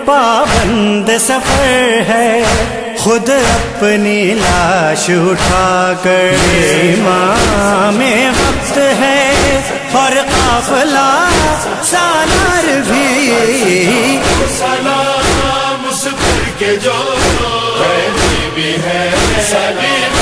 पाबंद सफर है, खुद अपनी लाश उठाकर इमाम वक्त है, और काफिला सालार भी सलाम उस पर के जो भी है सभी